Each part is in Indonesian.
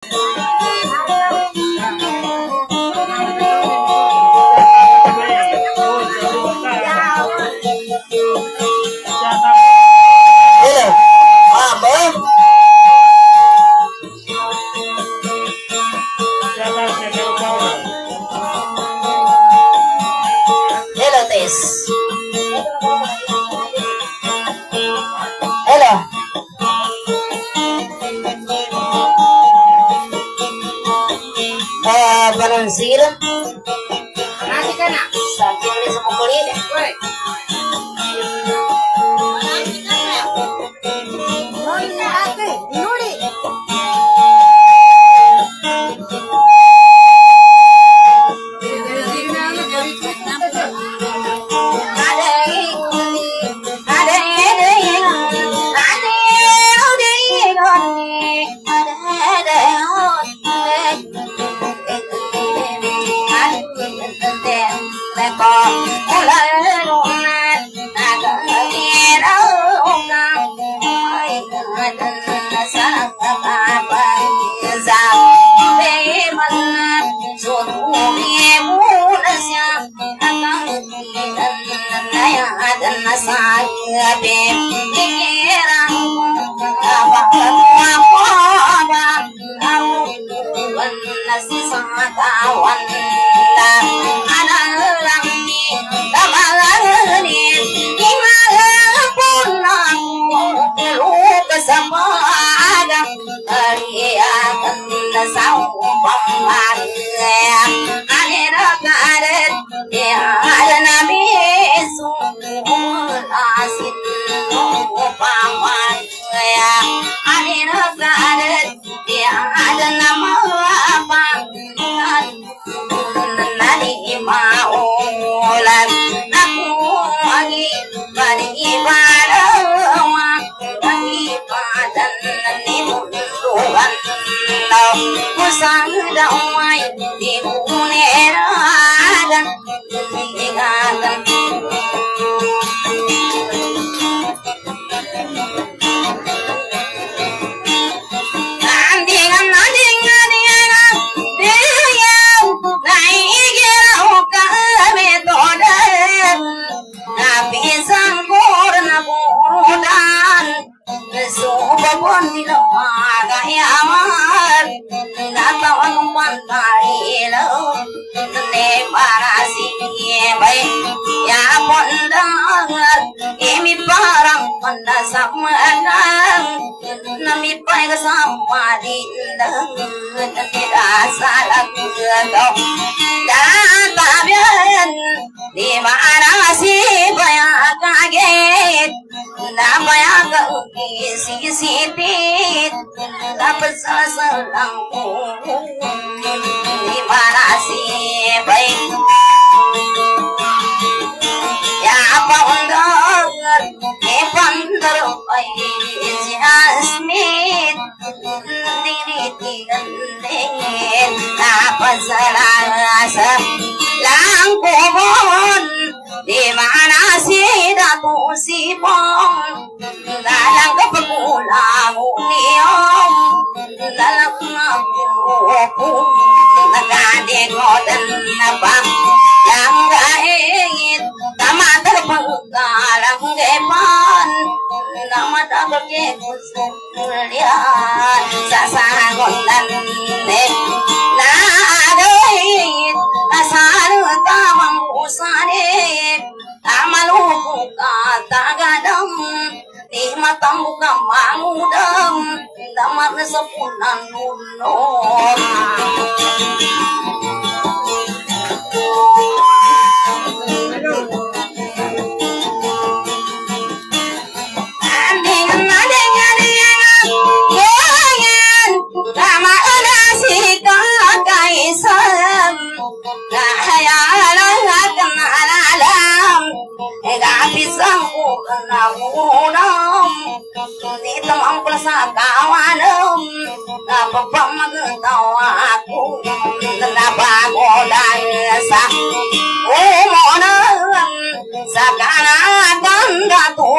Sira, nanti kan nak sakit ni semua kulit.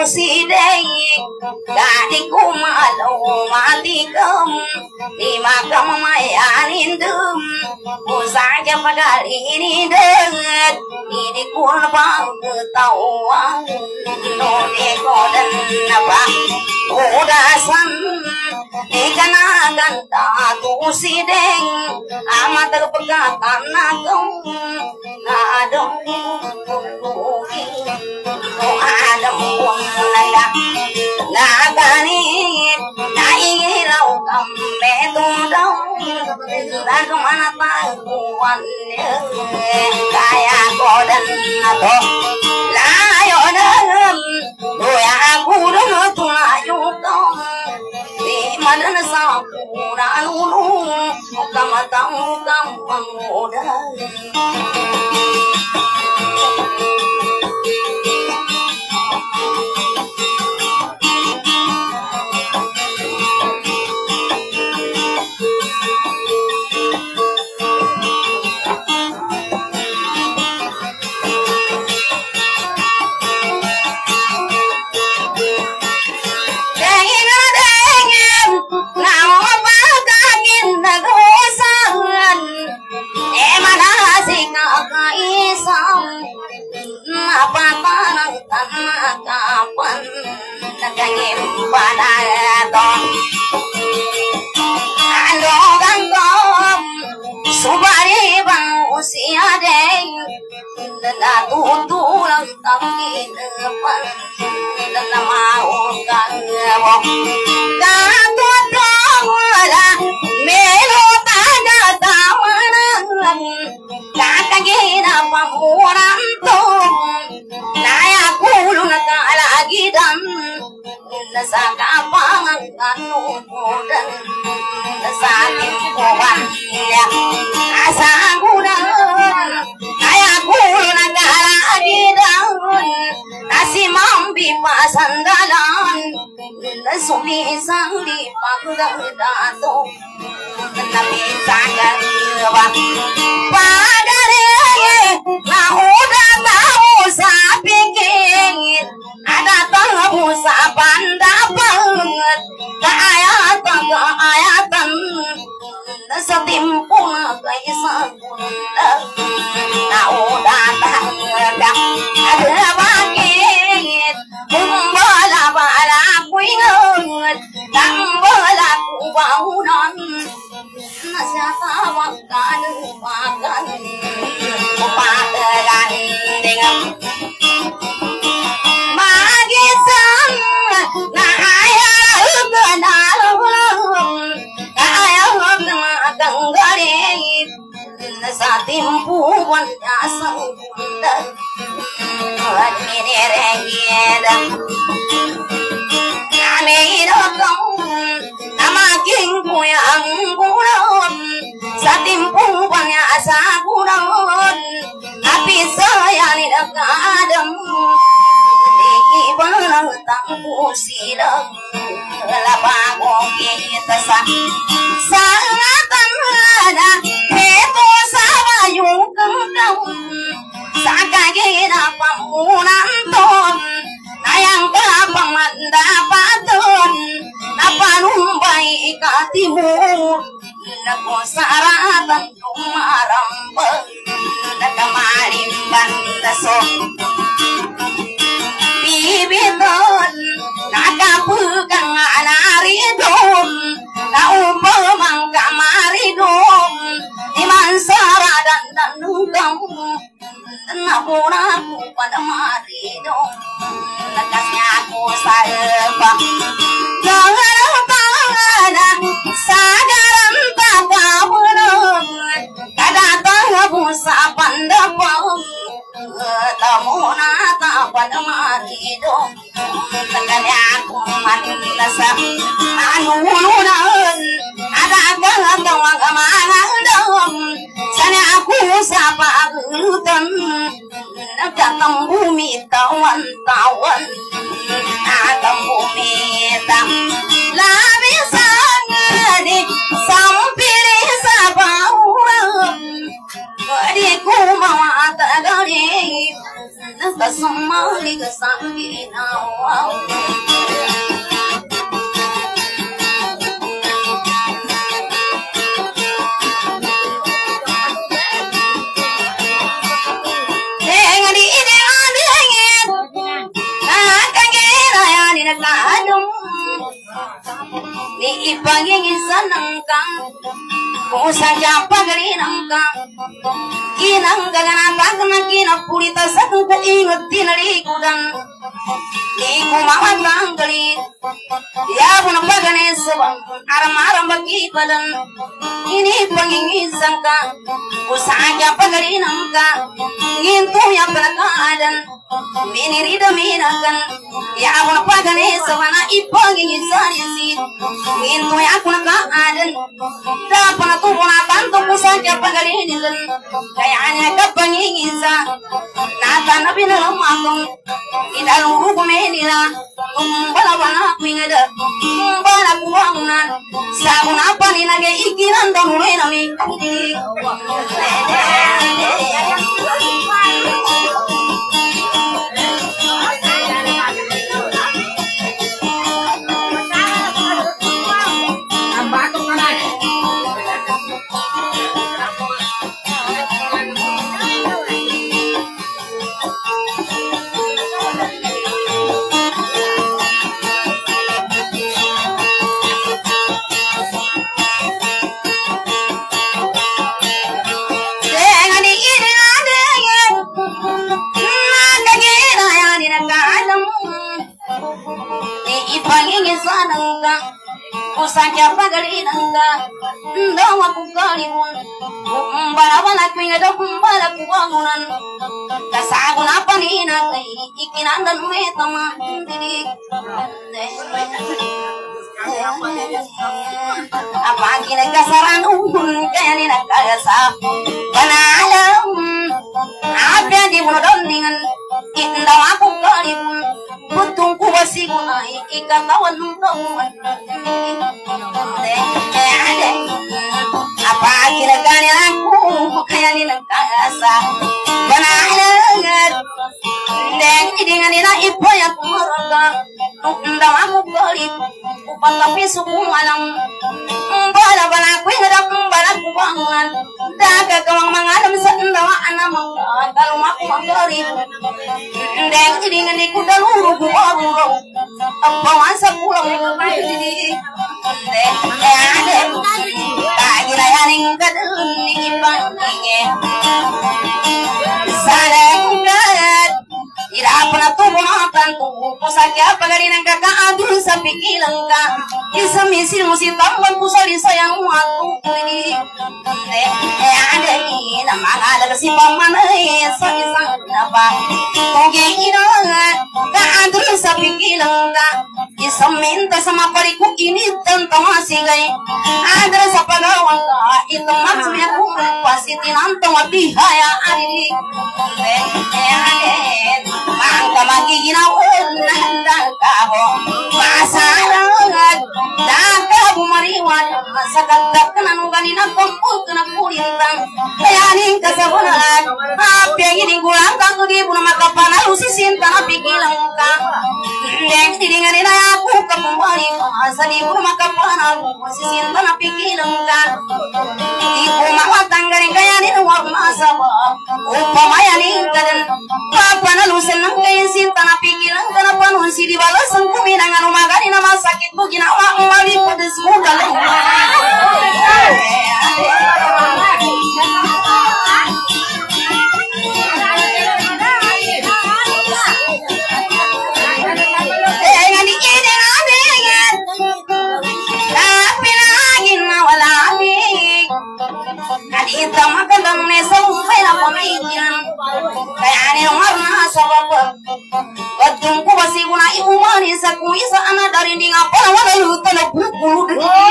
sidai gadi kumalo matikam di makam mayanin dum usahanya pada ini dengat ini kurang ketahuan noni kodan apa udasan ikanagan taku sideng amat terpegatan nagam adong kuki adong naga nagani nairau kambe tundau dan kemana tahuannya kaya kodan atau layo dalam doya aku dulu tulayu kau di mana sapuran ulu kamu tahu kamu muda tulang tapi depan dan mau kamu katut wala melo tada tawanan kakak gina pamuran tuh naya kulun lagi dan nasaka pangan dan nasakin kuwannya asa kudan naya kulun lagi dan nasi mambi pasandalan nasumi sangdi pagdadato nabi sangat padare na udah tahu sapikir ada tahu sapandapang keayatan setimpul kaisan na udah tahu ada bakit bala bala kuingat tambala kubahunan nasyata makan makan upatagan dengan magisang na ayaw ganalong ayaw ganggalit sa timpuan asang bundan at minirengid namirotong namaking kuyang buron sa timpuan asa buron napisaya nilagkadam ibalang tangpo silang lapagong kita sa ngatan na heto sa bayong kangkaw sa kagina pamunan ton nayang kapamanda paton napanumbay ikatimur nagosaratan tumarambag nagamarimban naso bibiton nakapugang anaridon naupamang kamaridon imansara dan danugam napura ko pada maridon nakasnya ako sa eba nangarapana sagaran tatapunan kadatang ako sa pandapang tamuna tapan marido taganya ako manasa manununan ada gawang kamanandam sana ako sa pagutan nagkatang bumi tawan-tawan atang bumi labisan di sampiri sa bawang di ko mawatagali nagkasamali ka sangina ni ipangin sanangkang kusa japa gari nangkang kinang gagana bagna kina pulita sakung ko ingat tinari kudang ni kumawan banggali ya pun bagane sabang aram aram bagi badan ini pangin sangka kusa japa gari nangkang ngintu ya pelakadan miniri daminakan ya pun bagane sabana ipangin sanisi ngintu ya pun kaadan dapat tu pun tanto saja pagalinilan kayaknya kapangingisa nata nabi dalam makam idaluru kumenila kumbala wana kuingada kumbala kuwangan sabun apa ni nage ikiran damule nami Kusanya pagali nangga ndawa kugalimun kumbala kuingada kumbala kuwangunan kasagun apa ni nakai ikinandan metama diri apa kira kasaran kaya ni nakagasa panalam apa di modon dengan ndawa kugalimun butung kuwasi kunai ikatawan kawan apa kira-kira aku kayak ni nakasa benar dan dengan ina ibu yang kumaraga ndang aku balik upang tapi suku malam bala aku ingat bala kubangan daga kawang mangalam sa ndawa anak kalau aku manggali dan dengan iku daluru kuwaru apa masa pulang jadi pagi rayaning kadun ipange sarengkat ira pernah tuh makan tuh pusaka pagari nang kakaadun sa pikilang ka isa misil mo si tamban pusali sayang waktu ini ada ini namanya si pamanay sa isang napa toge ina kaadun sa pikilang ka isa minta sama pariku ini tentang masigay ada sa pagawang ka ito maksudnya kung pasitin ang tawatihaya ari mangka magiginawan nandang kabo masarangan dakabu mariwan sa kagdak na nung ganina kumpul na kulintang kayaning kasabunan apyang inigulang kang kugibo na makapanalo si sinta na pigilang ka deng tidingan na ako kapumari sa di ko na makapanalo si sinta na pigilang ka di ko mawatanggalin kayanin huwag masaba upamayanin ka din papanalusin ng kayo sinta na pigilang ka na panon si di balas ang kuminangan umagani na masakit mo ginawa umali po des mo galing Ita makandang nesa umpay na pamaikiran kaya ninungar na sa baba badung ko basi ko na iumani sa kuisa ana dari di nga pala wala luto na bukulu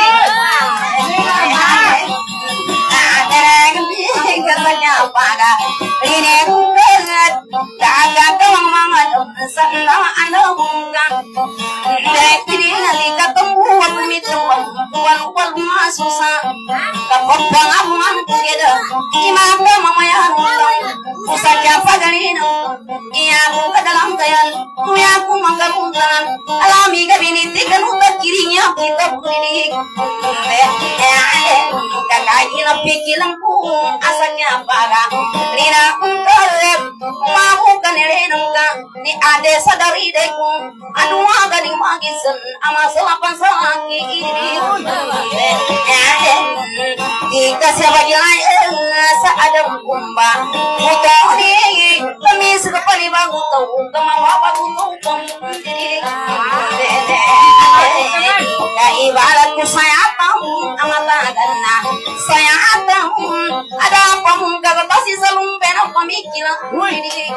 kasanya pada ini kungat daga kawang mga sa nawa ano bunga dek ini nali katumbu at mito wal susah kapok bangaman kugeda imamda mamaya usah japa galino iya aku ke dalam kayan tuya aku mangkapuntan alami gabiniti kan utak kirinya kita beri kakaknya pikiranku asaknya baga rina unkalep mau kan renungka ni ade sadari deku aduh agak di magisan ama selapan selaki ini jika siapa lain seada kumba mutoni kami sekali bagu tahu kemau bagu tahu ya ibaratku saya tahu amat agana saya tahu ada apa muka ketasi selumpen apa mikiran ini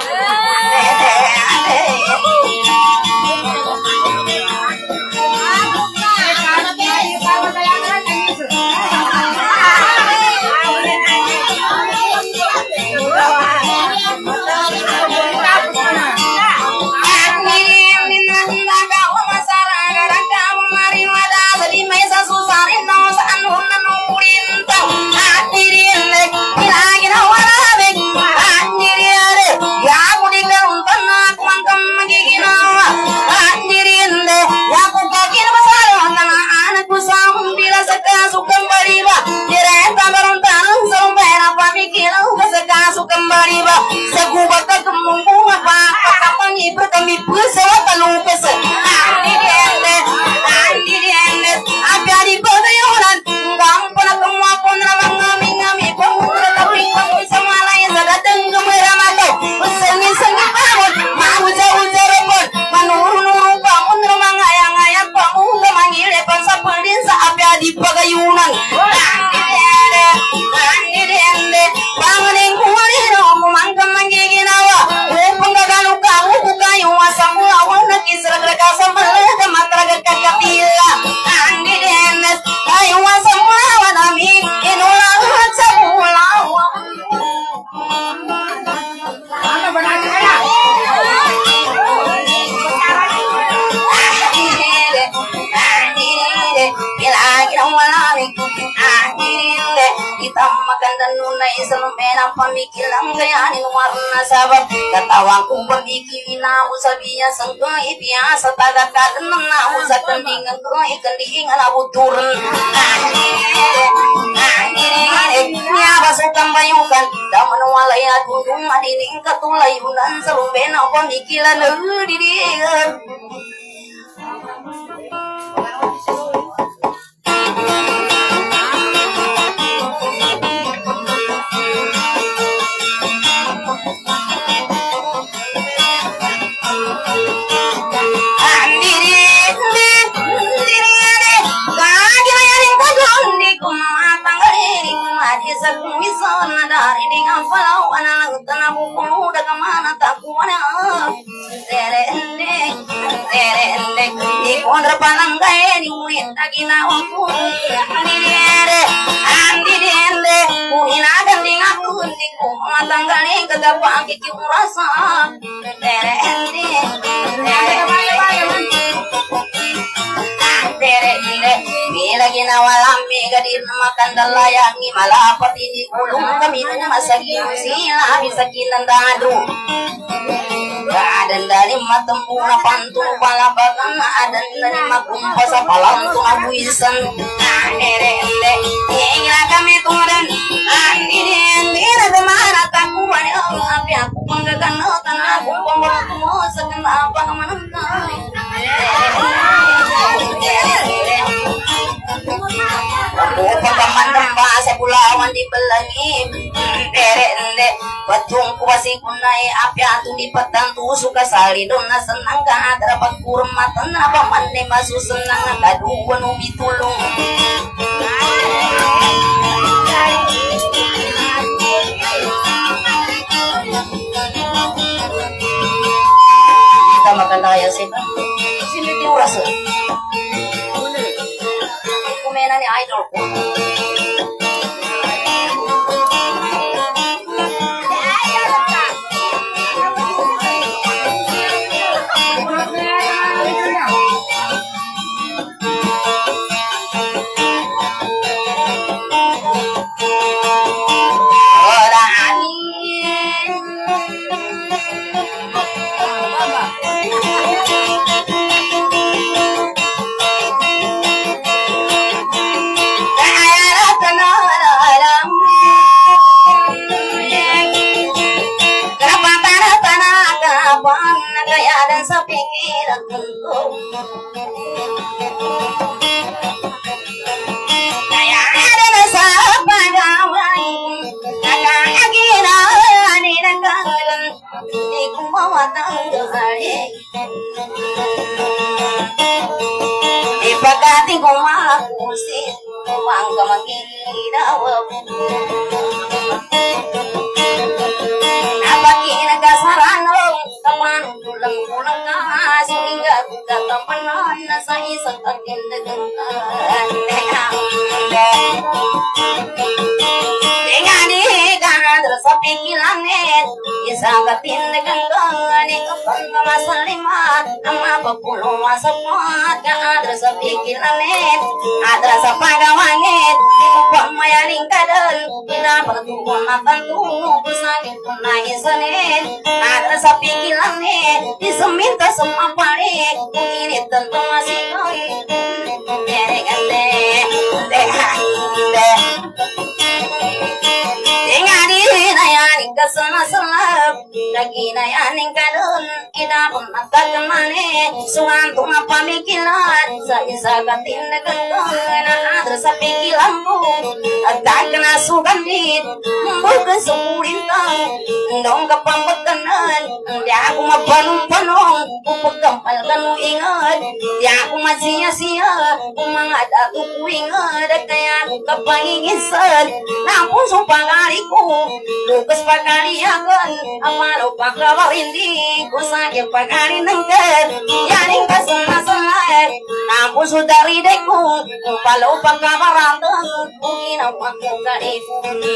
kembali ba sa gubat ka tumungkung apa kapang ibro kami pusa talong pesa andi diende agari padayonan gampang na kumapon na mga ngami pamura taping pamoy sa malay sa datang gumaramato usangin-sangin pamon mauja-uja repot manurun-urun pamon na mga ayang-ayang pamula mangilepan sa paldin sa agari pagayunan andi diende pangaling mangkam manggiginawa upang gagano ka ukayo asamu awan nakisragra ka sa malaga matraga ka kapila andi denes ayo asamu awan ami inulang sa pulawa ano ba natin kaya ilagi ng malamig kita makan dan nunai selumena pamikiran kayanin warna sabab katawang kung pamikirin na usabiya sangka ibiasa tagakadan na usa kandingan ko ikandingan abuturan niya basukan bayukan daman walay at kundung madining katulayunan selumena pamikiran didigan misalnya dari dengan falau anak tanah buku udah kemana tak kuana terendek di kontra panang gaya di urin lagi nawaku andi dende urin akan di ngaku di kumah tanggalin kagak pakai kiurasa terendek bila ginawalang mega di makan dalayangi malapat ini kulung kami masagi sila bisa kinandadu adan dari matempuna pantun palabakan adan dari makumpa sa palantun abuisan erende ingin kami turun andi na demana takuan api aku panggakan tanah aku pembantu sekenapa kemanantai pagkamandang bahasa pulawan di belangim ende batung kuasi kunai api atu di petang tu suka sali dona senang ka dapat kurang matan apa mande masuk senang kaduan ubi tulung kita makan daya sih sini diuras kumena ni idol ko sa pikiran ko. Kaya na sa pagawan nakakaginahan inagalan di ko mawatanggali ipagkati ko makusin ang kamaginawa napakinagkasarano kapan tulang-tulang ka sehingga katapanan na sa isang katindagan Dengani kana terus pikirannya isang katindagan ni kapan masalima ama papulo masapat kana terus pikirannya terus pagawangit pamayaring kadan ina patuon matantu kusangit punaisanin terus pikirannya diseminta semua pare ini tentu masih koi derengande Dengani nayaning kasana-sana lagi nayaning kadon ina pun matagamane suantung pamikiran sa isa katindagan na adra sa pikilanmu agak na sugandit bukan sumulintang dong kapambatanan di aku mapanong-panong upagkampal kanu ingat di aku masih-sia umangada tuku ingat kaya kapangingisan nampun supangariku lukas pagkaliagan amaro pagkawarindi kusakit pagkalinanggan yaning kasana-sana nampun sudarideko palo pagkamarantang uginaw pagkakalip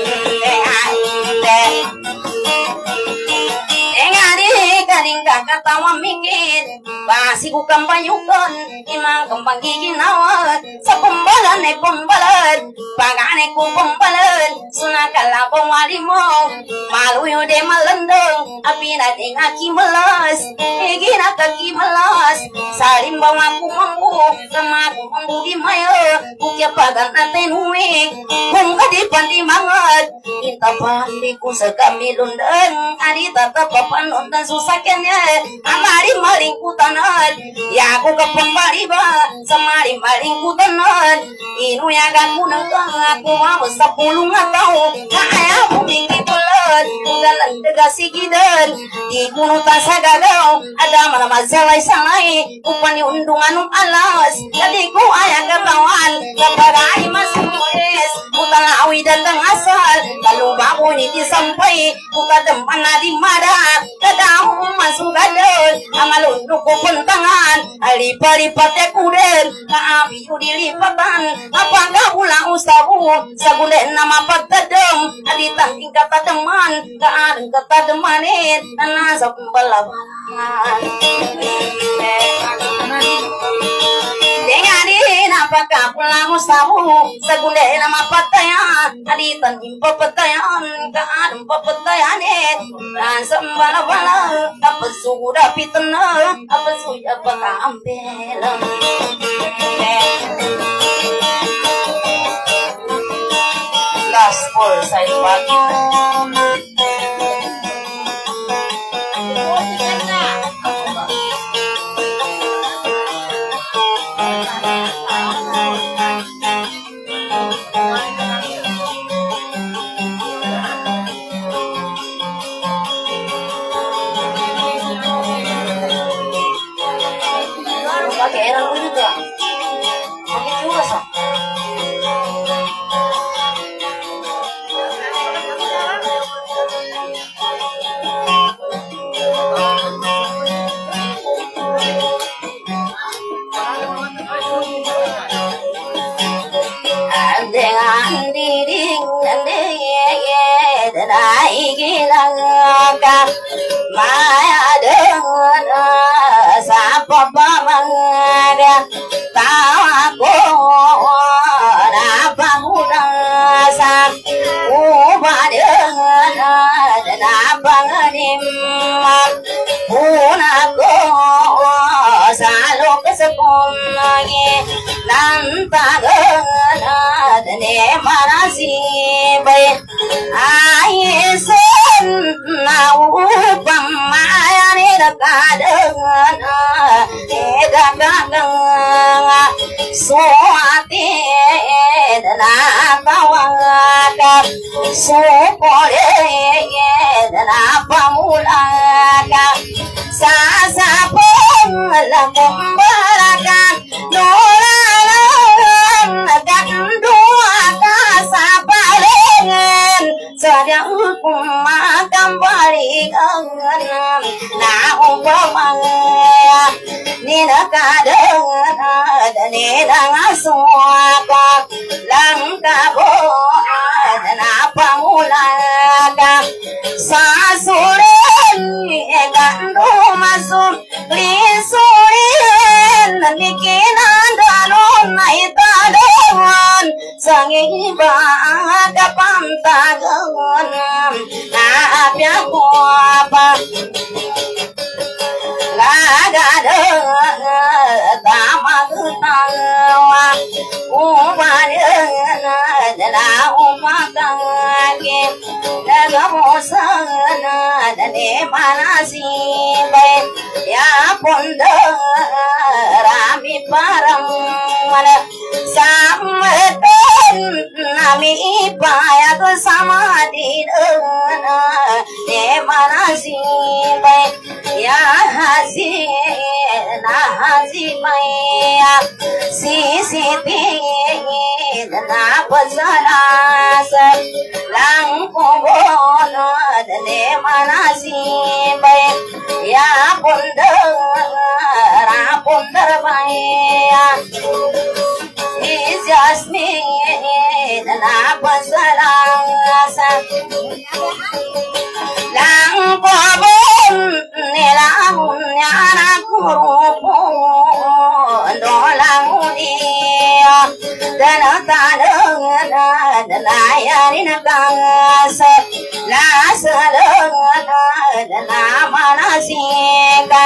Engari karing kakatawa mikir basi ku kampayukan imang kembang giginawa sa pembalan pembalan pagane ku pembalan sunakala pawali mo maluyo de malandong api na ding aki melas igina kaki melas salim bawa ku manggu sama ku manggu di mayo kukya pagan natin huwig kung kadipan di mangat itapan di ku sa kamilundan ari tatapapan dan susahnya amari maling kutanan ya aku kepembali ba samari maling kutanan inu ya kan munang aku mau 10 tahun kaya bumi bulan galan degasi gidan di gunung tasagadaw ada mana masalay sanay upani undungan alas jadi ku ayah katawan kaparai masulis utalawi dan asal lalu babu ni disampai ukadempan na di mada kadahu masuk gadon amalun ko pentangan lipat-lipat kuden kami dilipatan apakah ulang usahu sagulen nama patadem aditan tingkat teman keadaan kata demanin nasa pembalawan Dengani apakah pulang usahu sagulen nama patayan aditan impa patayan keadaan patayan dan sembala-bala apa sudah pitena apa sudah pakampelam gaspol saya pagi pakai erang juga pakai curasa dengan dinding gilang maya dengan sapa pamangga tawaku dapat mudah sak ubah dengan dapat ngenimak punaku selalu kesepungi nantagan ne marasi baik aisun nau pamayani dekat dengan dagang suati na tawaga supore na pamulaga sasapong lakumbaraga nolalang gandua kasapalengan sedang kumakambalikan na umpamanya nina kadang nina ngasuaka langka boan na pamulaga sasuren gandu masuk lisurin nikinan danon naitadon sangiba kapantagon na apyaku apa lagada tamagutawa ubanena dana umakage nagamosana dane manasibe ya ponda rami paramala samten nami payag samadina ne manasibe ya hazi na hazi maya sisiti na pasaras lang kubono dane manasibe ya pundar maya is jasmine na pasaras lang kubon nilamun yana kurupo dolang dia dana danayarin kangas dana manasika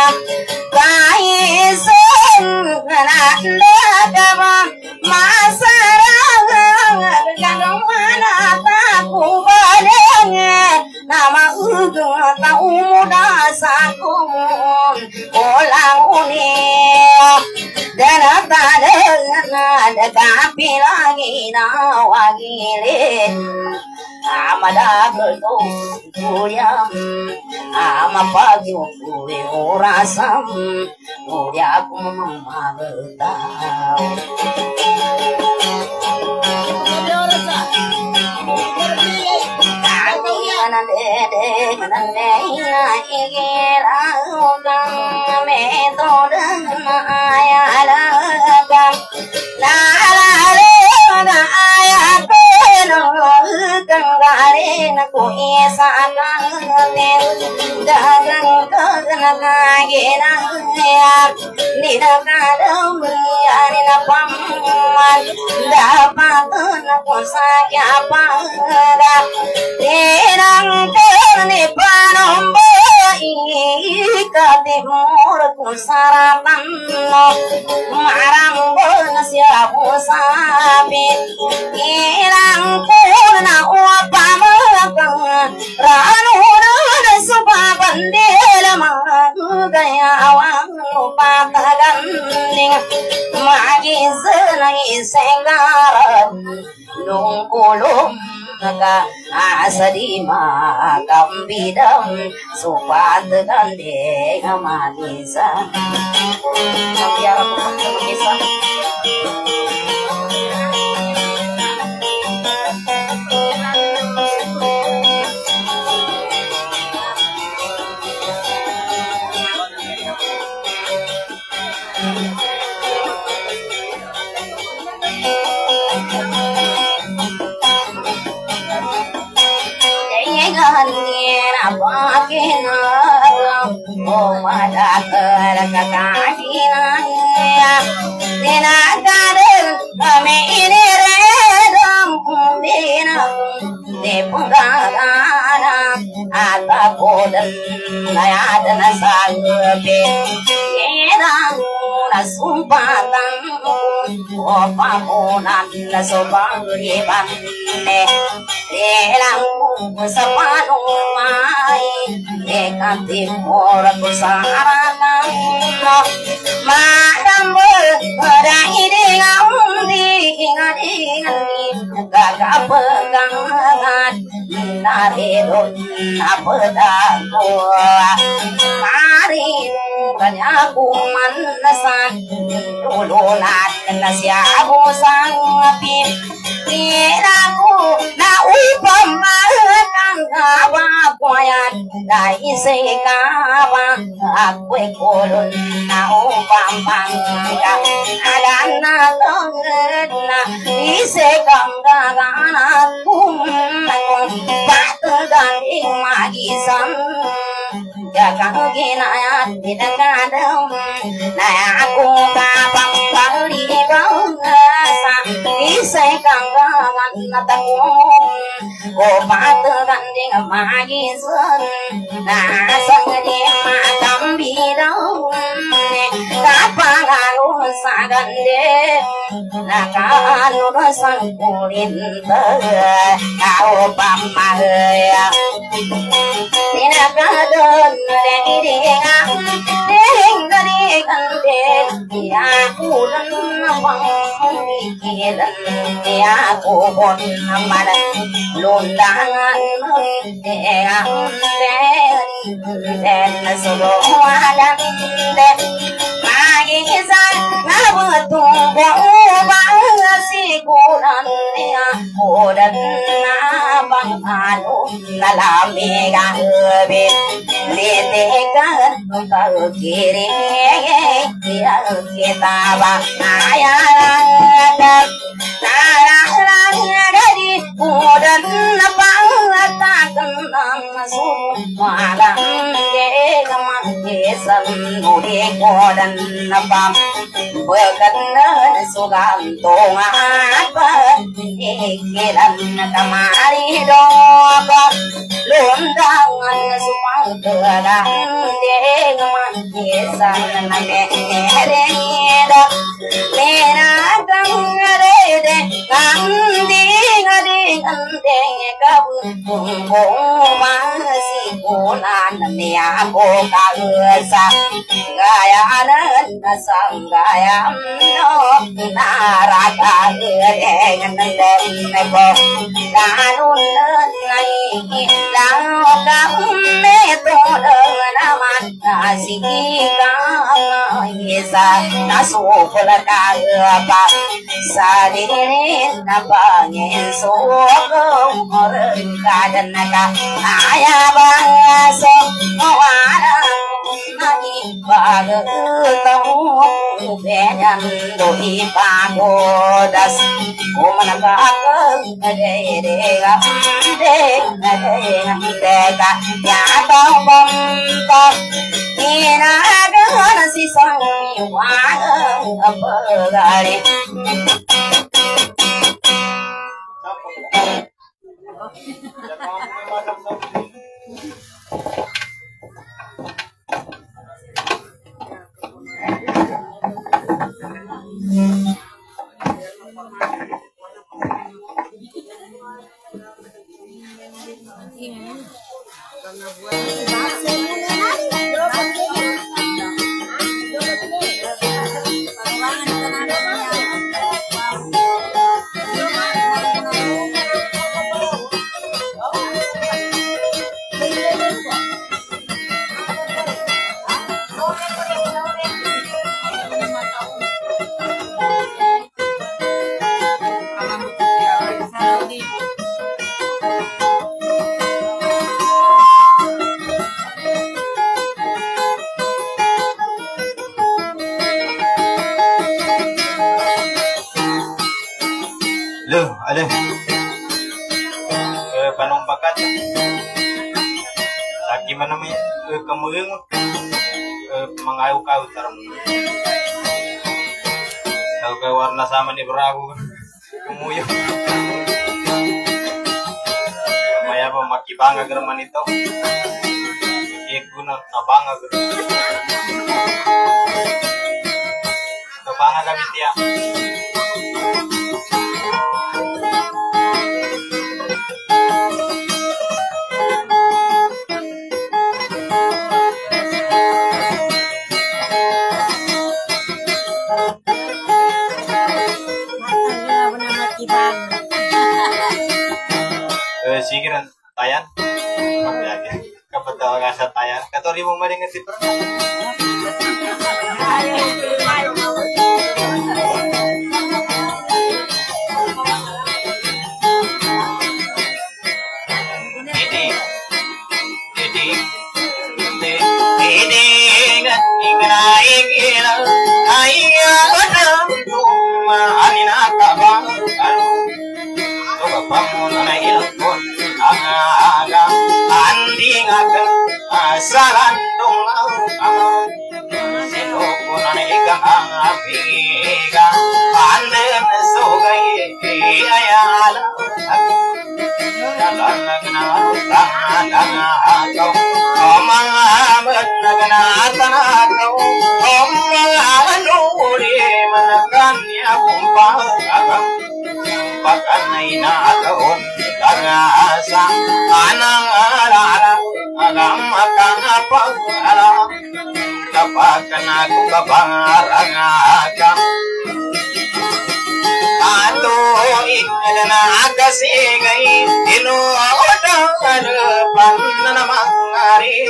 kaisun nandagama masarang ganong manataku baleng nama ugung tau muda sakum olang unia dana ada tapi lagi nawagilin amada betul kuyam ama pagi kuri urasam kuri aku memagutau ku isa kangen dagang kagenagena nidakadam yarina paman dapat ku sakyapa tenang kene panombo ikatimur ku saratan marang siapu sapi ilang purna uapamagang ranuna supa bandela magaya awang upataganding magizana isengaran nungkulong naga asadima kambidam supat gandeng manisa biar aku mengisah na sumpatan o pamunan na subariban ne telang sa panumay ekatimor ko sa arakan madambol pada ideng ingat-ingat gagapegangan naridon apedako mari kanyaku manasan dulunan nasiabu sang api kiraku na upam mahatan kawakuyan dai sekawa aku kolon na upam mangga adana tongna isekam gagana kum patugan magisan jaga ginayat didakadam na aku kapang kali bangsa isekam gagana takum ko patugan ding magisan na sangdi matam bidau kapangalu sagande nakanu sang kulit kau pamahaya tinakadon deng dari kanden aku dan bang mikiran aku pun amada lundangan den semua dan magisan ngabutung si kunan ya kudan bang anu lalami gabe letekan kau kiri kita bang ayah dari kudan bang takkan masuk malam keman kesan mudi kudan bang berkenan sugantung apa pikiran kamari doa lundangan supang terang dengan kesan mereda meragam rede kanding ading kabutung masih kunan aku kagesa gayanan sanggayam no naraka dengan neko kanun nai langkah metode naman nasika isa nasukul kagapa sadirin napangin sugong orang kadan ka ayabaso warang nani bagutong benyan doi pagodas kumanagakang adedega dega yatong bongkok inagahan si sangi wagang apagari Ada panong bakat lagi mana mi kemudian mengayu kau taram tahu ke warna sama ni beragu kemudian maya apa maki bangga german itu guna abanga Banga kami tiap. Sikiran tayan, kapag sa tayan, katori mo maling ngasip. Saran dong sinoko na igang abiga anden sogay ayala dalag na tanagaw omangamat naganatanaw omanganuri manakanya kumpagagang pakanay na taon kagasa anang alala agam akang pagala kapag aku kabarangaka ato ikadana akasigay inuodang pananamangari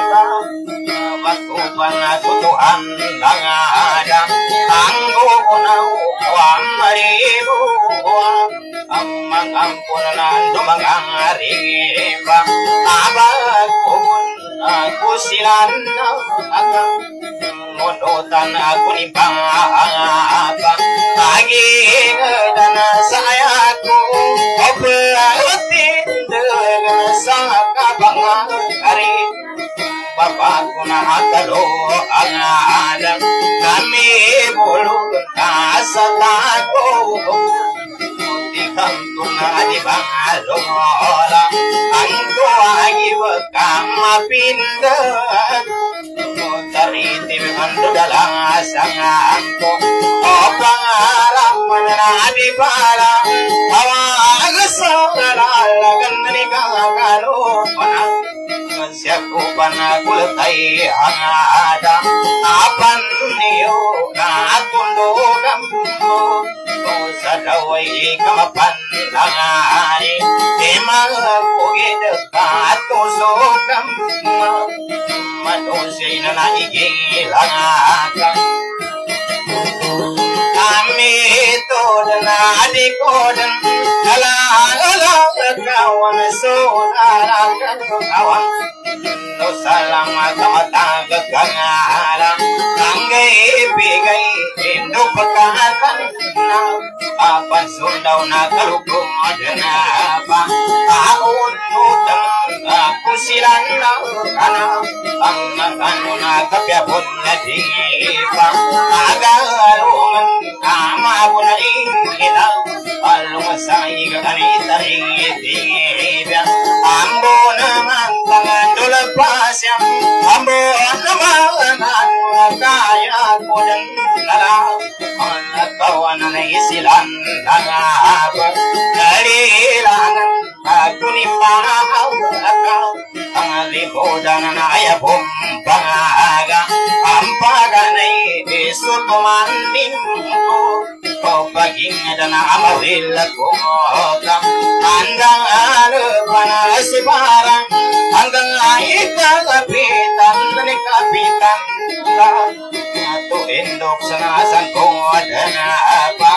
bakupan aku Tuhan langada anggo kunau wamaribu amang ampunan dumangari ba abakun aku silana agam modotan aku ni apa lagi ngedana sayaku oblatin dengan sakabang hari bapakku na talo angadam kami bulu kasatako kanto na di bangalola angko agi wakama pinda tariti ando dalang sangangko o pangarap na di para awag sangalagan ni kakalo panang siyaku panakulay angada apan niyo na tundugam mo sa daway kamapan langari emang pugid ka tusukam matusay na naigilangaka kami ito na adikodan alang kawan sudarang kawan no salang kamatag kangala kanggay bigay indo pagkatan na apan sundaw na kalugong na pa taon utang ako silang na kana ang nakano na kapyapon na di pa agarungan kama po na ikita alungasay kakanitaring itibya ambo naman tangan pasya ambo naman kaya ko ng lalaw ang kawan na isilan nangaba kalilangan ako ni pangaw akaw ang libodan na ayabong pangaga ang paganay isutumanin ko o paging na amaril ko hanggang panasiparang hanggang ikakapitan ni kapitan ka ato indok sa nasan kong adanapa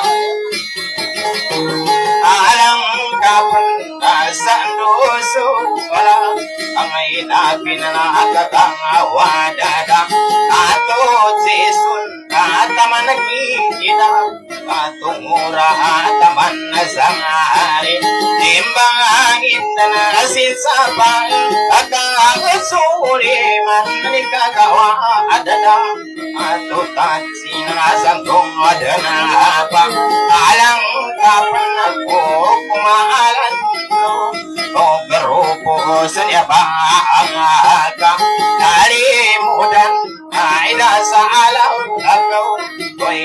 alam kapan kasan doso wala ang inapin na nakakawadada ato sisun kataman nakikita atong mura ataman na sangari timbang angin na nasisapang akakasuri man nikagawa adada ato tatsi na nasang kong adanapa alang kapan ako kumaalan o garupo sa niya pangaka nalimutan ay nasa alaw agaw ko'y ata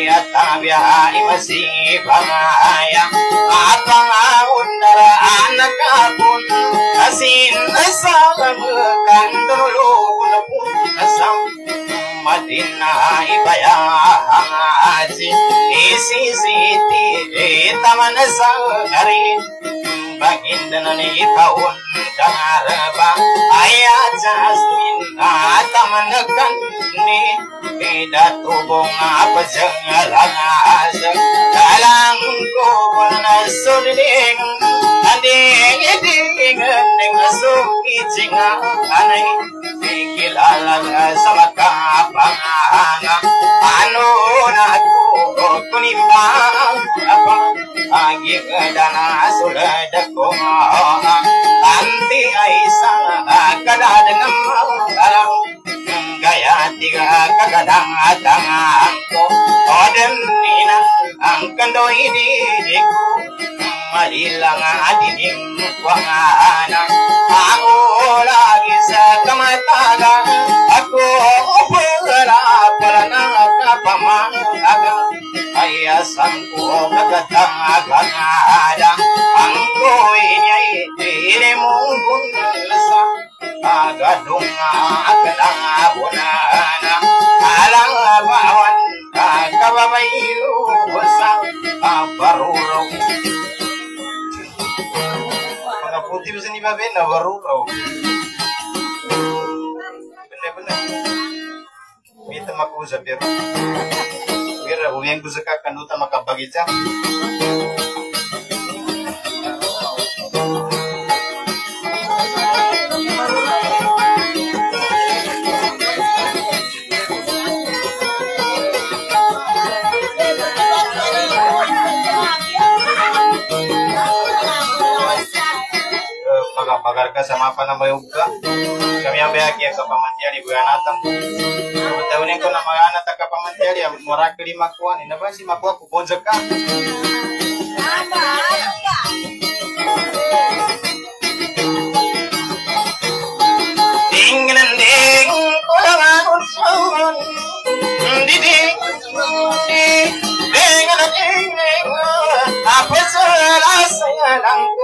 biaya masih bangaya apa undara anak pun asin asal mekan dulu pun asam Madinah ibayah haji isi siti taman sangari bagindanani tahun dangarba ayat jasmin taman kandi tidak tubong apa jengalangas dalam kubana suding anding ding ning masuk icing anai kilalang sama kapangana anu naku kunimbang apa agi dana suledako anti aisang kadadeng marang gaya tiga kagadang atangangko oden ninang ang kandoi didiku madilang adining wangana ako lagi sa kamataga ako pala ng kapamanaga ayasan ko kagatang-agangada ang ko'y niya'y tinemong bunsa agadong akadang-abunana alang bawan kababaylusa paruraw mga puti ba sa nibabe na paruraw bener-bener kita makusa pero kira uyang gusto ka kanuta makapagitsa pagar ka sama apa nama yoga kami yang bahagia ke pamantiari bulan atam tahun ko na mga anak ka pamantiari murah ke lima kuan ina ba si makuha ko bonjak ka ding ko lang anong sawon ding apa salah saya lang ko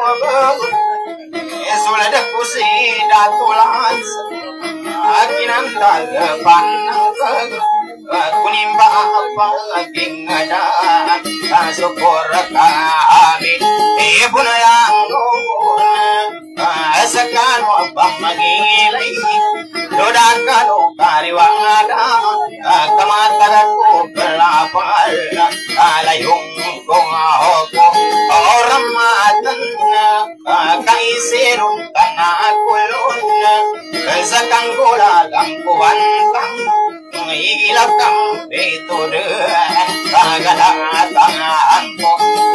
sudah kusi datulan akinan tagapan kunimba apa laging ada syukur kami ibu na yang asakan wabang magilay dodakan o kariwangada kamataran ko kalapal alayong kong ako oramatan kaisirun kanakulun sa kanggulalang kuwantang igilakang betode kagalatangan ko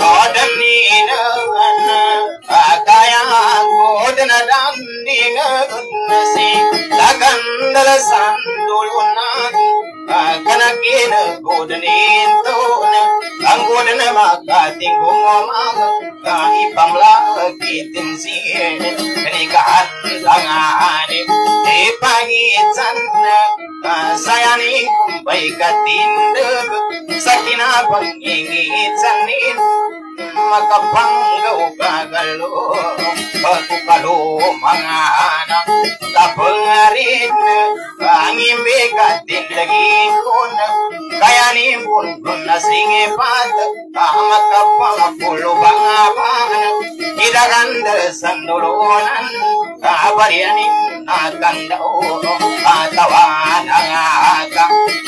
kodaninan kaya ko dinadandingan si lagandalasan dulunan kanakin godanin tuna ang godan na makating gumamaga kaipamlakitin siya kanikahan langanin ipagitan na sayanin kumbay katindag sa kinapag-ingisanin makapanggaw kagalo pagkukalo mga anak tapangarin ang imbigatin lagi ko na kaya ni mundo na singipat makapangapulo banga banga idaganda sandulunan kabarianin nakandaw atawan ang aka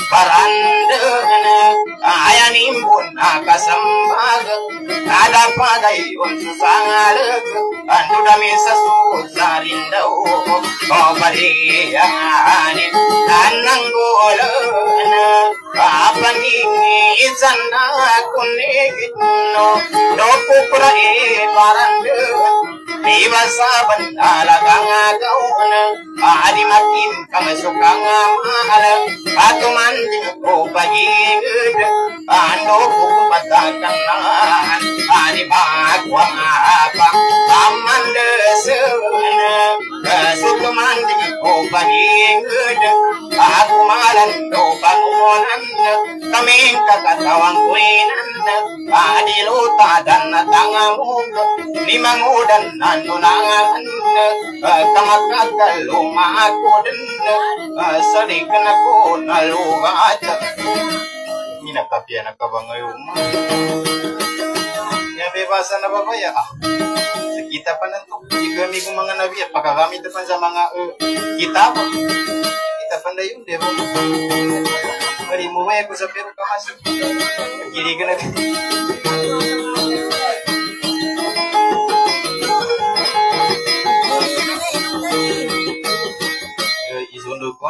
parandan ayanin mo nakasambag ada padayon sa sangalag ando dami sa susarin daw o baliyanin nanang gulan apangingizan na kunigit no dokupra parandan ibasaban alagang agawan adi makin kamasukang mahal atuman ko pagigid ando kupatakan na adi magwang apa pamandesan sutuman ko pagigid aku malando bangunan kaming kakatawang kuinan adiluta dan tangamu limangudan nanunangan kamakakalu aku dan salikan aku nalugat inakapian akabangayo ya bebasan na babaya kita pa nanto jika mi kung mga nabi pagkagamit pa sa mga kitab kita pa na yun di ba mali mo ay ko sa pero kamas kiri ka na isundo ko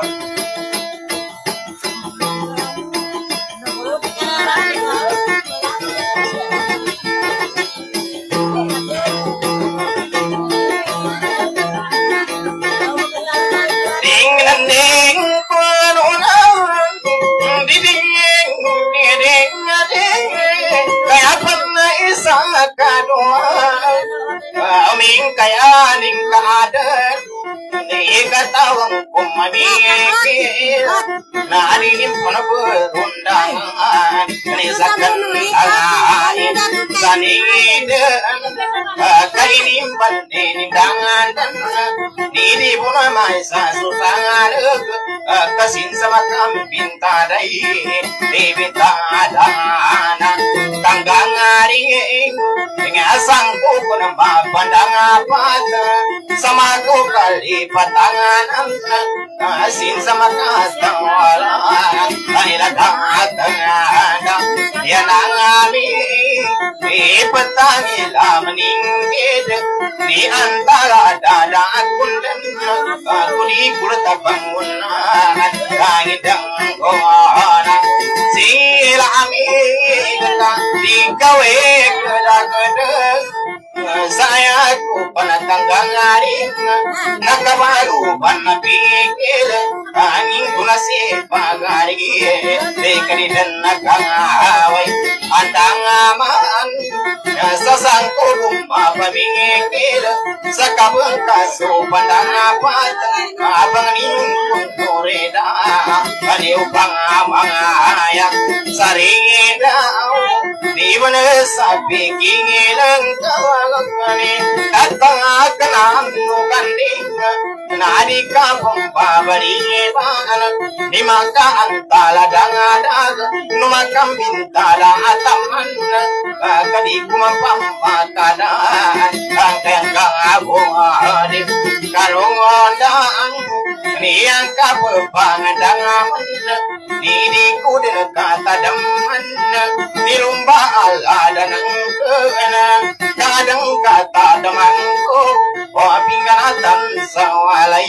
aming kayaning kaadar ni katawang kumamikil na alinim ko na berundangan ni sakan alain sanidan kainim bandindangan ni di puna may sasusangan kasin sama kampin taday di bitadana tanggang aring ngasang ko ng mapandang apata sama ko kalipatangan asin sa makatawalan ay nagkatangan yan ang aming ipatangila maningkid ni antara dada at kundan kulikul tapangunan kangidang koana sila aming di kawik kadang saya ku panatanggang aring nakabaluban na pikil angin ko na si pag-arigi dekari dan nakangaway andang aman sa sangko mapamingikil sa kabangkaso pandang apat abang ningkong toreda kani upang amangayak saringin daw di ba na sa pikingilang kawagani datang akan nukanding nadi kampung pabaliban di maka antala dangadag numakam bintala ataman kadi kumapampakadan kangkang kangabungadi karungondang niyang kapurpangadangaman di kudin katadaman nilumba alada ng kena kadang katadaman ko o pinganatan sa walay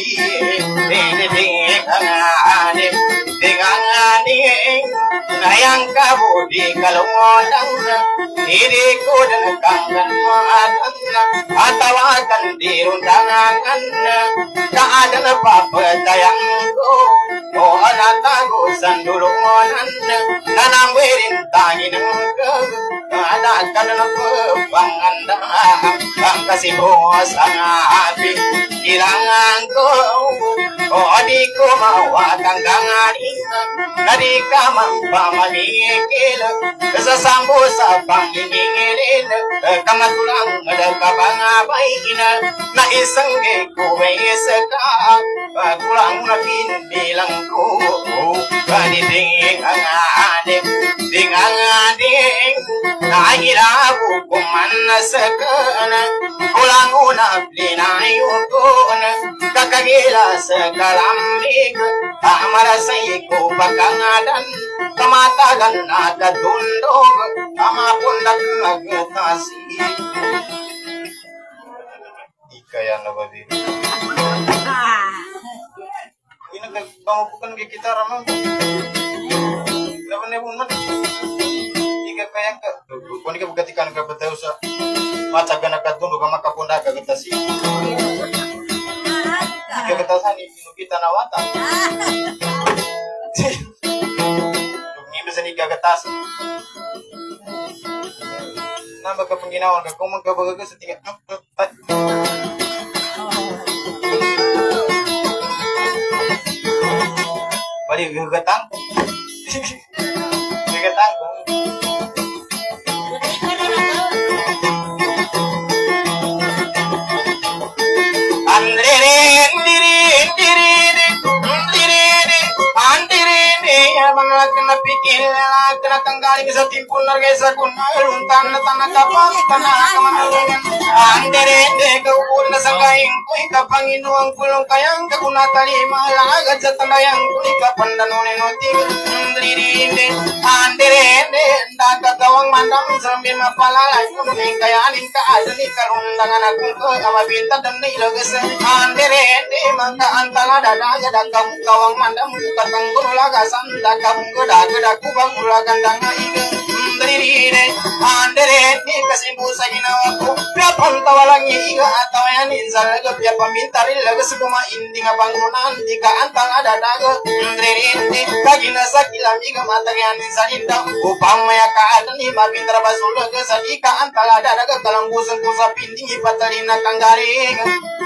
Dingangani nayang kabudi kalungodang hindi ko na kangan mo atawagan di rundangan kaada na papatayang ko o anatago sandulungonan nanamwirin tangin ada ka na panganda ang kasibuhos ang api kailangan ko o di ko mawatang ganganin na di ka mampamamikil kasasambo sa pangingingilin kamatulang nagkabangabay na isang gekuwes ka kulang na pinbilang ko kaniding ang adik ding ang adik nahirabu kumanaskan kulang una plinayon ko kakagila sa kalambig amarasay ko pagkangadan kamatagan na kadundog amapundak nagtasi di kaya na ba din nagbangupukan kay kita ramang laban na yun man ika kaya ka kung ka bugatikan ka batayo sa matsaga na kadundog ang makapunda ka katasi ika katasan kita nawata ngibig sa katasan nambag ka pang ginawa ka kung magkabaga sa tingin gegetang. Gegetang. Kena pikir kena tanggali bisa timpul narga sakuna luntan tanah kapal tanah kamanulan andere de kau na sangkaing kui kapangin uang pulong kayang kakuna tali malaga jatandayang kui kapandanone noti ndiri de andere de ndaka kawang mandam sambil mapalala kumi kayanin ka adani karundangan aku ko amabinta dan nilagas andere de mangka antala dada jada kawang mandam katang gulaga sanda Daku bang ulagan danga iga ndrire andere ni kasimbu sagina wako piapon tawalangi iga atau yang inzal ga piapa mintari laga sukuma indinga bangunan tiga antang ada daga ndrire ni kagina sakila miga mata yang inzalinda upamaya ka adani mabindra basul ga sadika antala ada daga kalambusan kusa pindingi patalina kanggari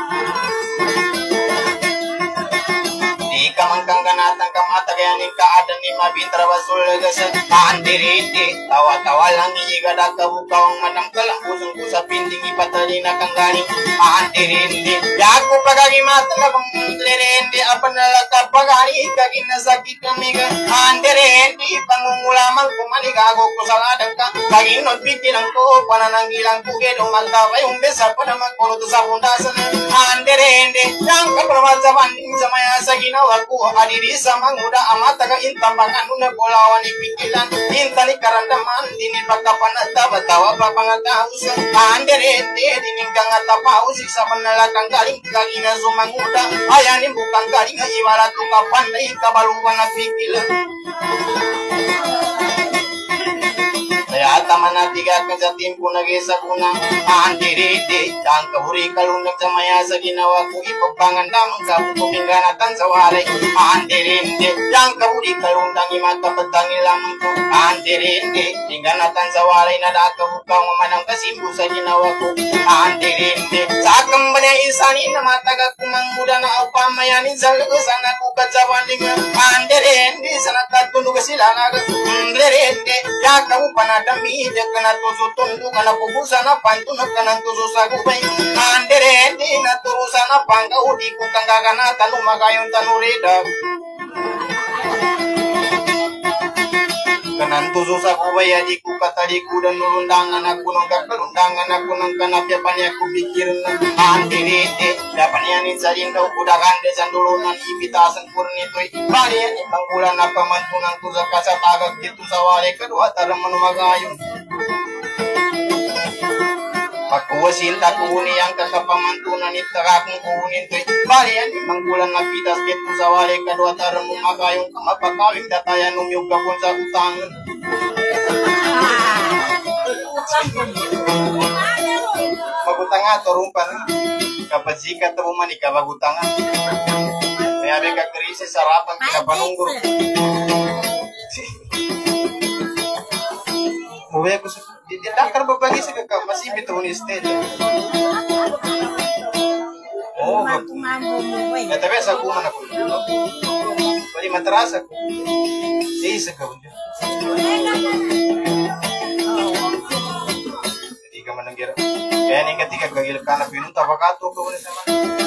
kamangkang kanatang kamata kaya nika ada ni mabintra basul gasan andiriti tawa-tawa lang iga dakabukawang madam kalang pusong kusa pinding ipatalina kang galing andiriti yaku pagagi mata labang lirindi apa nalaka pagari kagin nasakit kamiga andiriti pangungulamang kumanigago kusaladang ka kagin not pikilang ko panananggilang kugedo magkaway umbesa pa na magpuno sa pundasan andiriti yang kapramadsa banding sa maya sa ginawa aku adiri sama muda amat taga intambangan nuna bolawan ipikilan intani karandaman dini pakapan batawa papangata usa andere dini kangata pausi sa panalakang galing kagina sumanguda ayani bukan galing ibarat kapan dai kabaluan napikilan Tamana tiga kejatim punagesa kuna andiriti dan kahuri kalunak samaya sa ginawa ko ipapangan damang sa pupinganatan sa walay andiriti yang kahuri kalundang imata patangi lamang ko andiriti pinganatan sa walay na dakabukang mamanang kasimbu sa ginawa ko andiriti sa kambanya isani na mataga kumang muda na upamayanin sa lugusan ako katsawaling andiriti sa nakatulog sila andiriti yang kahupanadami kana tusu kana pubusana pantuna kana tusu sagubay andere di na turusana pangga udi ku kanggagana tanu magayon tanurida kanan tusu sagubay adi ku katali ku dan nurundangan aku nang kakalundangan aku nang kana piapanya ku pikir andere di dapan yanin salindaw kudakan desan dulunan ibitasan purnitoy balian ibang bulan apa mantunang ku sa kasatagag dito sa wale kadua taram manumagayon Pagkuwasin takuni yang kakapamantunan itakakong kunin to'y balian imang bulan na pitas keto sa wale kadwa tarang umagayong kamapakawing datayan umyog kapon sa utangan. Magutangan torumpan kapag sikat na bumani ka magutangan. Kaya may kakrisis sarapan kinapanunggro. Buhay ko sa Didakar berbagi sekekal masih betul stage. Oh, ya tapi aku mana pun. Bali materasa aku. Sih sekau. Ketika menengger, kayak ini ketika gagil kana pinun tabakato ko boleh sama.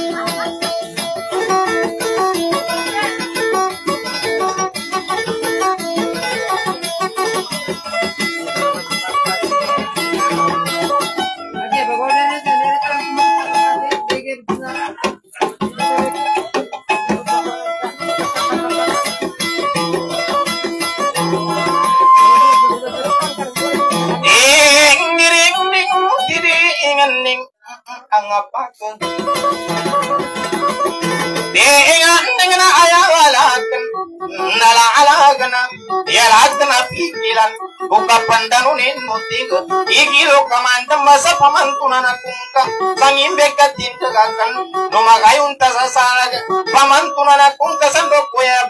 Angapakon dengan ayawalakan nalaalagan yalagna pikilan buka pandanunin mutigo igilo kamandam masa pamantunan akungka sangin bekat tindakan numagayun tasasalaga pamantunan akungka sandok kuya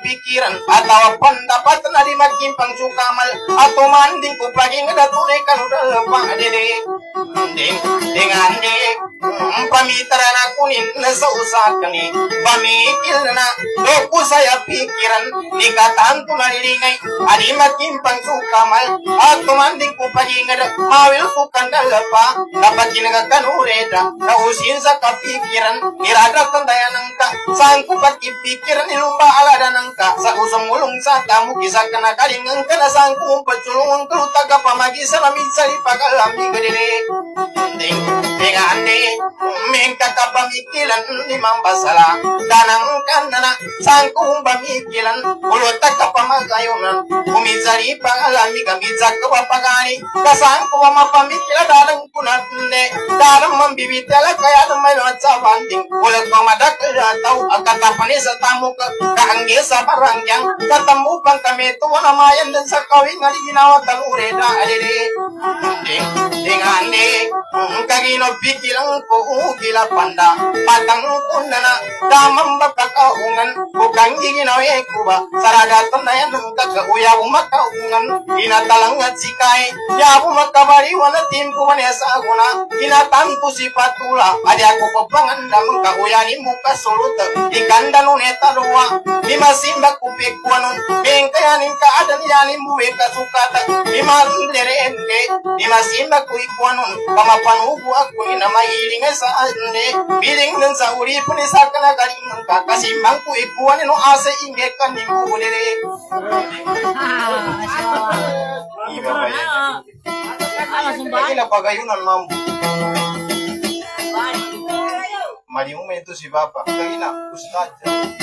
pikiran atau pendapat na di makimpang sukamal atau manding ku pagi ngedaturikan udah lepak dede dengan dek pamitra na kunin na sa usakani pamikil na doku saya pikiran dikatahan tu nalilingay adi makimpang sukamal atau manding ku pagi ngedat mawil ku kandalapa dapat kinagakan ureda na usin sa kapikiran niradak tandaya nangka sangku pati pikiran ilumba alada nangka sa usang mulung sa tamu kisah kena kalingang kena sangku peculung kelutaga pamagi salamit sali pagalami gedere dengan ande mengka kapamikilan ni mambasala danang kanana sangku pamikilan ulota kapamagayunan umizari pagalami gamizak kapapagani kasangku mapamikilan dalang kunatne dalang mambibitala kaya namay natsabanding ulat mamadak tahu akan tapani sa tamu kaangge sa barangyang ketemu bang kami tuwa namayan dan sa kawin nga ginawa talureda adede dengan de kagino pikilang ko ukila panda patang kunana damam bakakaungan bukang ginawa kuba saragatan na yan ng kakakuya umakaungan inatalang at sikay yabu makabari wana timpo manesa aguna inatampo si patula adi ako papangandam kakuyanin mo kasuluta ikanda nuneta doa limasimba kupikuanon bengkayanin kaadan yanin buwe kasukata limarunderende limasimba kuikuanon kamapanubu ako inamahiling sa ande biling nun sa uripon isa ka na galing ng kakasimbang kuikuanin no asa ingekan ni mubulere iba ba yan? Lagi na pagayunan mambu mali mo ito si Papa. Lagi na, ustad.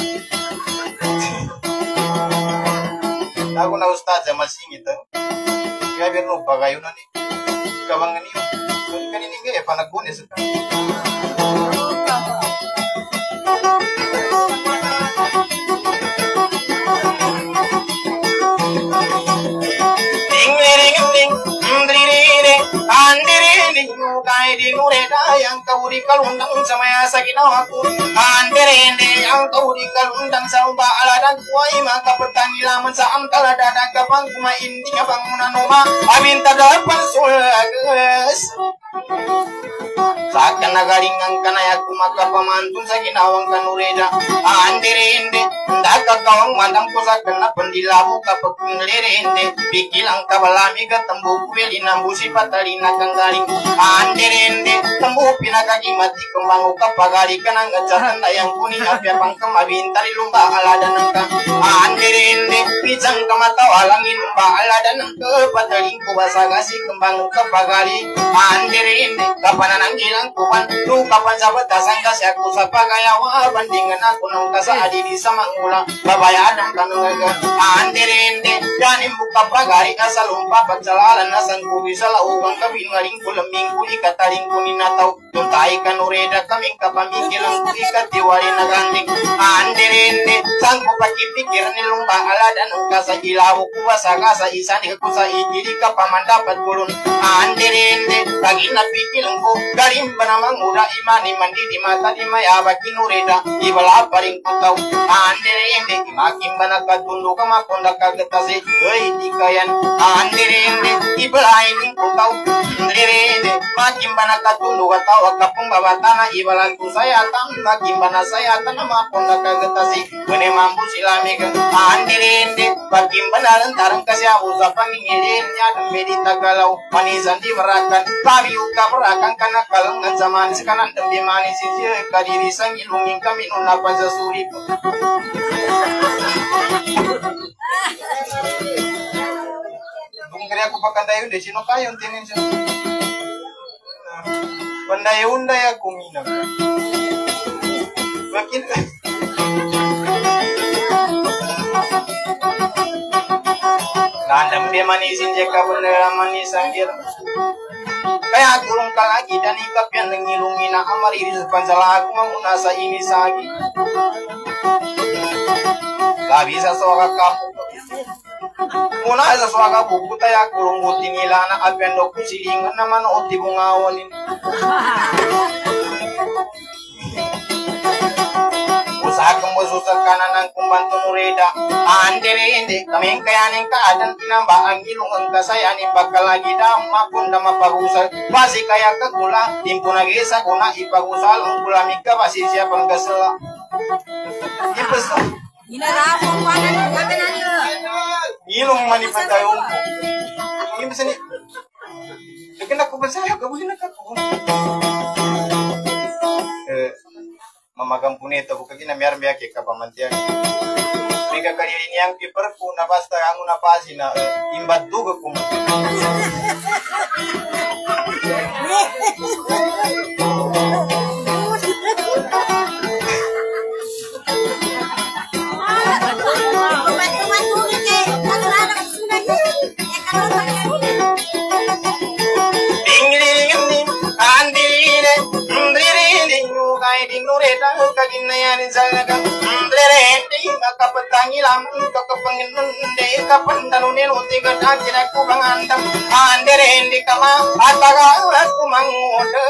Ako na ustad sa masingit. Kaya biar no, pagayo na ni. Kawang nga niyo. Kaninig eh, panagbunis. Di nureda yang kau di kalundang sama ya sakina aku anderende yang kau di kalundang sama ala dan kuai maka petani laman sa antara dada kapang kuma indi bangunan rumah amin tadapan sulges sakan nagaringan kanaya kumaka pamantun sa ginawang kanureda anderende ndaka kawang mandang ko sa kana pandilabu kapag nlerende bikilang kabalami gatambu kubeli nambusi patalina kanggaring anderende tambu pinakagimati kembangu kapagari kanang gajatan dayang kuning apya pangkam abintari lumba alada nangka anderende pijang kamatawalangin lumba alada nangka pataling kubasagasi kembangu kapagari anderende kapanan ang ilang kuman lu kapan sabat dasang kasi ako sa pagayawa bandingan ako nang kasa adidi sa mangulang babayaran kanungaga anderende yanin buka pagari asa lumpa pagsalalan nasan kubi sa laubang kabingaling kulaming kuli kataling kuninataw tuntay kanureda kaming kapamikilang kulikat diwari naganding anderende sang kupakipikir ni lumba alada nang kasa ilaw kubasa kasa isani ko sa idili ka pamandapat kulun anderende lagi napikilang ko garim ba namang mura imani mandi di mata di mayaba kinureda ibala paring kutaw anderende imakim ba nagkatundo ka mapundak kagatasi ay di kayan anderende ibala ining kutaw anderende makim ba nagkatundo ka tawag kapong babatana ibalan ko sayatan makim ba na sayatan na mapundak kagatasi kune mambu silamig anderende makim ba nalantarang kasi ako sa pangingilin niya ng medita galaw manisan di marakan pabiyo ka marakan kanakalangan zaman sekanan tembi manis isi kadiri sang ilungin kami nunapan sa surip kaya ako pagkandayon de sino kayo tinin siya pandayon-day ako minag bakit nandang manisin siya kabunera manisang gira kaya kurung ka lagi dan ikap yang nangilungi na amariri sa pansala ako manguna sa inisagi labi sa suaka kapu muna sa suaka buku tayo kurung buti nila na apendo kusilingan naman o tibungawanin usahakang mo susah kanan ang kumbanto nureda andere inde kaming kayaning kaadan pinamba ang ilungan kasayanin bakal lagi dama pun dama pagusal basi kaya kagula timpo nagisa kuna ipagusal ang kulamig ka basi siya pang gasala ipas Inarapon pa na niyo. ilong manipatayong ini bisa nih kena aku bersaya gabulin ako mamagang punito buka gina miyar miya ke kapamantian mika kalirin yang kiper ku na basta ang una pasina imbat duga ku Nureda kaginayanin sa nagang lerete makapatangi lam kakapangin de kapandanunin uti kadaki na kubangandam andere hindi kama ataga kumangude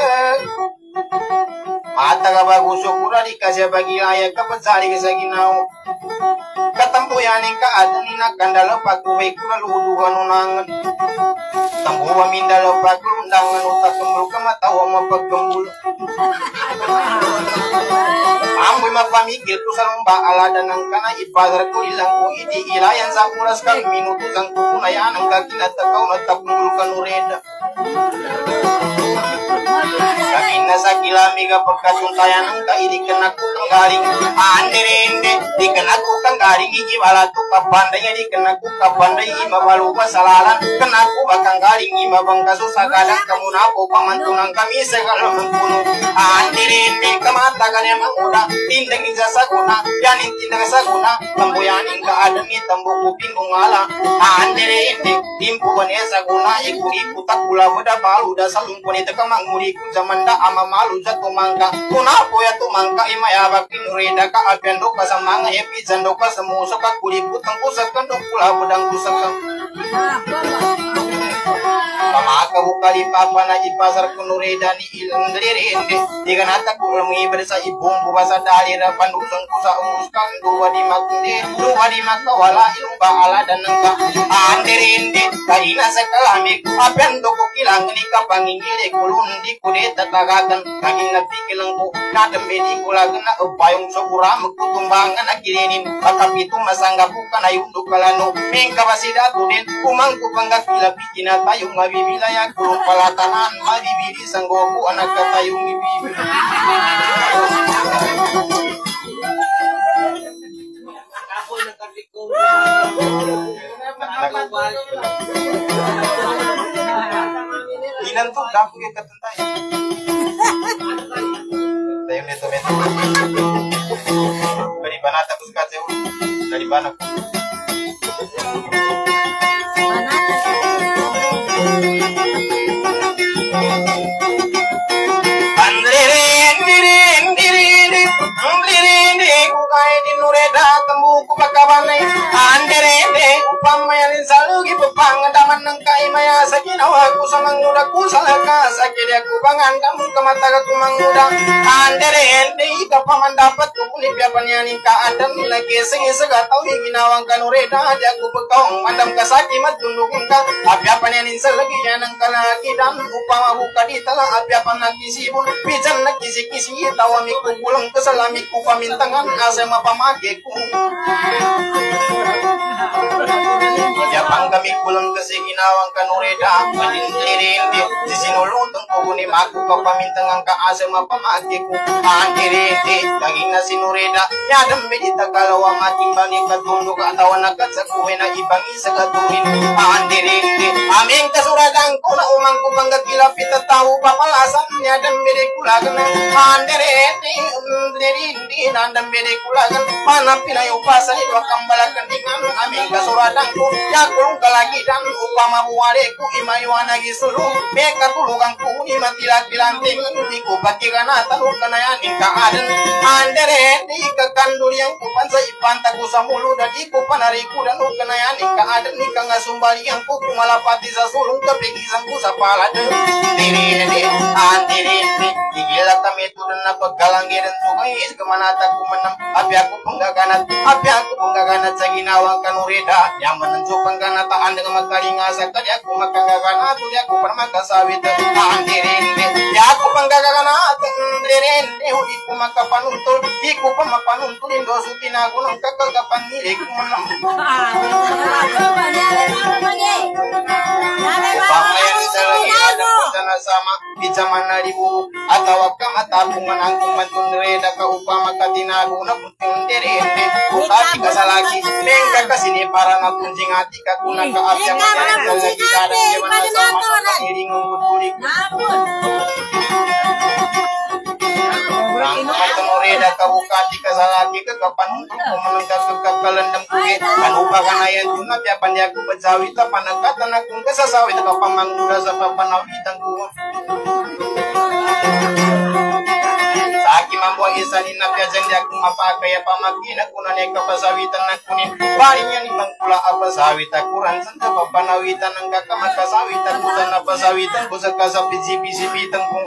ataga baguso kurali kasya bagi aya kapatsari kasaginaw katampuyanin ka adani na kandalo pagkuway kuraluduhan unangan tambuwa mindalo pagkulundangan utakumbul kamatawa mapagkumbul amboy mapamigil ko sa lumba alada ng kana ipadar ko ilang ko iti ilayan sa oras kang minuto sang kukunayan ang kakinatakaw na tapungul kanureda kakin na sa kilami ka pagkasuntayan ang kainig ka na kutang galing anderende di ka na kutang galing ikiwala to kapanday di ka na kukapanday imabalupa sa lalan ka na kubakang galing imabang kasusagalang kamuna po pamantunang kami sa kalamang puno anderende kamatagal yung uda tindang isasaguna yanin tindang saguna tambuyanin ka adami tambu kuping ungala anderende timpu wane saguna ikut-ikutak pula beda balu da salungkuni teka manguri ku zamanda ama malu jatuh mangka kuna poya tu mangka imaya bakin nureda ka apendo ka samanga happy jando ka semuso ka kuriku tengku sekendok pula bedang kusakang pamaka bukali papa na ipasar kunureda ni ilang dirinde diga nata kulmi bersa ibung bubasa dalira pandusang kusa umuskan dua di makunde dua di makawala ilung baala dan nengka anderinde kalina sekalami apendo ko kilang ni kapangingire kulun di kude tatagagan kaging napikilang ko nadembe di kulagan na upayong sokura magkutumbangan akirinin pakapitu masangga bukan ayunduk kalano mengkapasida tudin kumangku panggakila pikina tayong mabibilaya kulung palatanan mabibili sanggoku anak katayong ibibili Inantuk dapat kita tentai. Tayo nito meto. Dari mana tak suka saya? Dari mana? Pamayanin salugi pepang daman ng kaimaya sa ginawa ko sa manguda ko sa lakas akili ako bangandam kamataga ko manguda andere hindi ka pa man dapat ko kunipyapan yanin ka adam nagising isagataw ginawang kanureda di ako pagkaong mandam ka sa kimat tundukong ka apyapan yanin sa lagi yan ang kalaki dan upama buka di tala apyapan nagkisibon pijan nagkisi-kisi tawamik ko pulang kasalamik ko pamintangan asa mapamagi ko ya panggamik pulang kasi ginawang kanureda palindirindi di sinulutong ko kunim ako kapamintangang kaasa mapamagi ko andirindi laging na sinureda yadam medita kalawa mating bani katundok atawan agad sa kuwe na ibang isa katuhin andirindi aming kasuradan ko na umang ko bangga kilapit at tao papalasan yadam medikulagan andirindi nandam medikulagan manapin ay upasan ito akang balakan dengan aming kasuradan ko yakulong kalagi dan upama buwari ko imayuan nagisulu meka tulugang ko imatilak-tilanting hindi ko patigan at talong kanayanin kaadan andere di kekandul yang kupan sa ipantaku sa mulu dan iku panariku dan ukenayani ka ada ni ka ngasumbali yang ku kumalapati sa sulung kepigisangku sa palade diri digila kami itu dan napagkalangi dan sugais kemana taku menam api aku penggaganat sa ginawang kanurida yang menentu pengganatan dengan makalinga sa kadi aku makagaganat tuli aku permakasawit diri aku penggaganat iku makapanuntul iku pamapanuntul indo sutina gunung kakagapan iku menam pamayan selagi ada bencana sama di zaman naribu atau kamatabungan angkung mantundre da kaupama katinaguna puting derende bukati kasalagi nengka kasini para na punjing hati kakuna ka apya makanya lagi ada jewana sama iring nguturi Rangka kabukati kasalagi kekapan untuk menengkas kekalendam kuge kanupakan ayat tuna tiapan yaku bersawita panakatan akung kesasawit kapamangura sa panawitan ku Saki mambuang isanin na piajan di akong mapakaya pamakina kunan ka pasawitan na kunin barinya ni mangkula apasawita kuran sanda papanawitan ng kakamakasawita kusan na pasawitan kusa kasapisi-pisi-pitang kung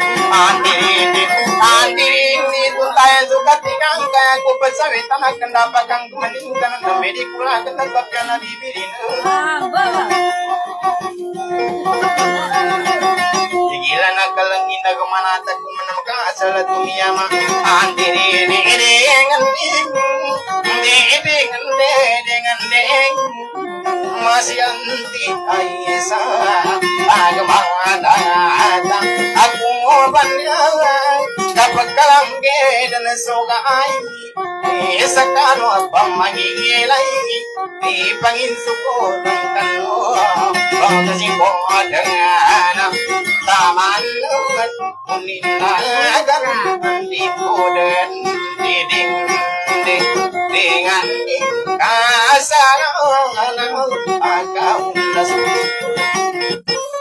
andirin tuntayan sukat tinang kaya ko pasawitan akan dapat kang kumaningkan ng medikula akan nagpapya na dibirin Gila nakalangin na gumanata kung manamaka asal tumiyama andiri dengan masih anti aisa agamana aku banyak dapat kalangge dan sogai sakano apa mangilai pangin suko tangkano kasi ko dengan taman uninagan di koden diding dengan kasaran agak ulas